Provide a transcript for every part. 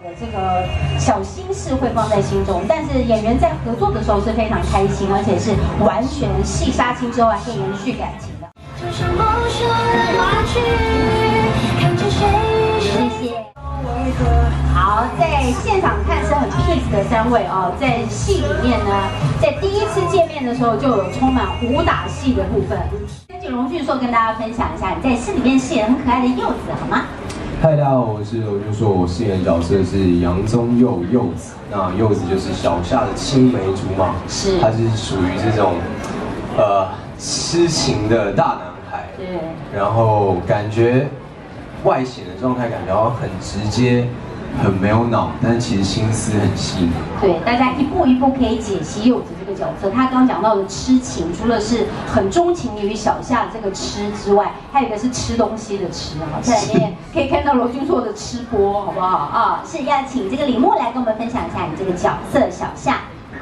这个小心事会放在心中，但是演员在合作的时候是非常开心，而且是完全戏杀青之后还可以延续感情的。谢谢。好，在现场看是很 peace 的三位哦，在戏里面呢，在第一次见面的时候就有充满武打戏的部分。跟荣俊硕跟大家分享一下，你在戏里面饰演很可爱的柚子，好吗？ 嗨，大家好，我是荣俊硕，我饰演的角色是杨宗佑柚子。那柚子就是小夏的青梅竹马， 是， 他是属于这种痴情的大男孩， 对， 然后感觉外显的状态感觉好像很直接，很没有脑，但其实心思很细腻。对， 大家一步一步可以解析柚子这个角色。他刚刚讲到的痴情，除了是很钟情于小夏这个痴之外，还有一个是吃东西的吃啊，在里面可以看到罗俊硕的吃播，好不好啊？是要请这个李默来跟我们分享一下你这个角色小夏。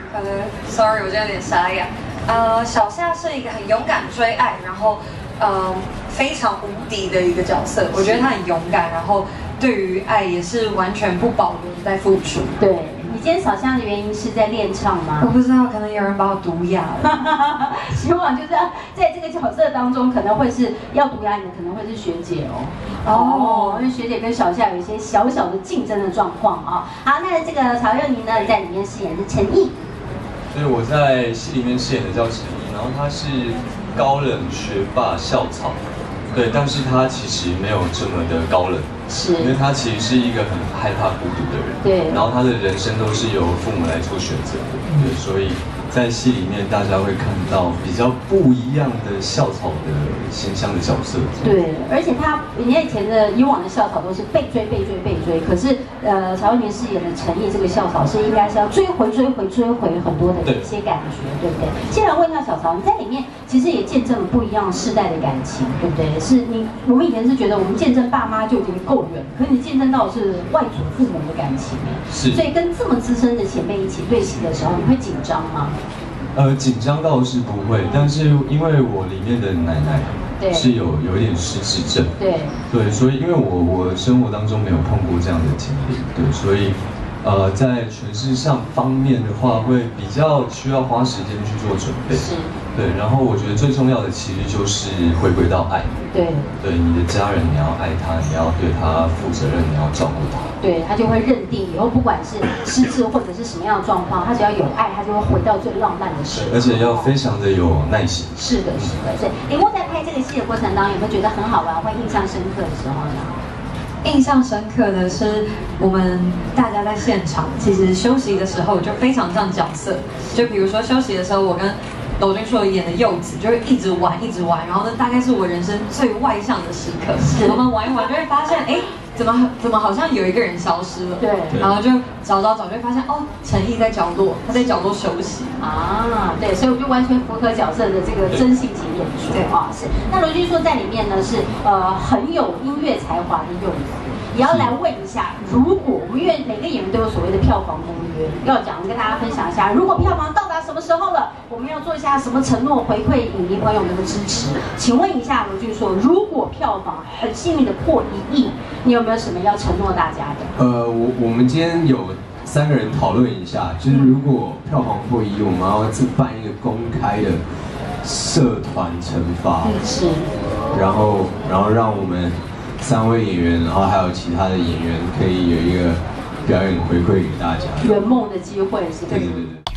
Sorry， 我今天有点沙哑。小夏是一个很勇敢追爱，然后非常无敌的一个角色。我觉得他很勇敢，然后对于爱也是完全不保留的在付出。 对，你今天扫香的原因是在练唱吗？ 我不知道，可能有人把我毒哑了。 希望就是在这个角色当中，可能会是要毒哑你的，可能会是学姐哦。因为学姐跟小夏有一些小小的竞争的状况啊。好，那这个曹佑宁呢，在里面饰演的是陈毅。 所以我在戏里面饰演的叫陈毅，然后他是高冷学霸校草，对，但是他其实没有这么的高冷， 是， 因为他其实是一个很害怕孤独的人， 对， 然后他的人生都是由父母来做选择的，对，所以在戏里面大家会看到比较不一样的校草的形象的角色， 对，而且人家以往的校草都是被追，可是曹佑宁饰演的陈毅这个校草是应该是要追回很多的一些感觉，对不对？先来问一下小曹，你在里面其实也见证了不一样世代的感情，对不对？我们以前是觉得我们见证爸妈就已经够远，可是你见证到的是外祖父母的感情， 是， 所以跟这么资深的前辈一起对戏的时候，你会紧张吗？ 紧张倒是不会，但是因为我里面的奶奶是有一点失智症，对，所以因为我生活当中没有碰过这样的经历，对，所以在诠释上方面的话，会比较需要花时间去做准备，对，然后我觉得最重要的其实就是回归到爱，对，你的家人你要爱他，你要对他负责任，你要照顾他， 对，他就会认定以后不管是失智或者是什么样的状况，他只要有爱，他就会回到最浪漫的时候， 而且要非常的有耐心。 是的。所以李默在拍这个戏的过程当中，有没有觉得很好玩或印象深刻的时候呢？ 印象深刻的是，我们大家在现场，其实休息的时候就非常像角色。就比如说休息的时候，我跟罗俊硕演的柚子就会一直玩，然后呢，大概是我人生最外向的时刻。我们玩一玩就会发现，哎，怎么好像有一个人消失了？对，然后就找，就会发现哦，陈毅在角落，他在角落休息啊。对，所以我就完全符合角色的这个真性情演出啊。是。那罗俊硕在里面呢是很有音乐才华的柚子。也要来问一下，如果我们因为每个演员都有所谓的票房公约，要跟大家分享一下，如果票房到达什么时候了，我们要做一下什么承诺，回馈影迷朋友们的支持。请问一下罗俊硕，如果票房很幸运的破1亿，你有没有什么要承诺大家的？ 我们今天有3个人讨论一下，就是如果票房破1亿，我们要办一个公开的社团惩罚， 是， 然后让我们3位演员，然后还有其他的演员，可以有一个表演回馈给大家， 圆梦的机会是吧？ 对。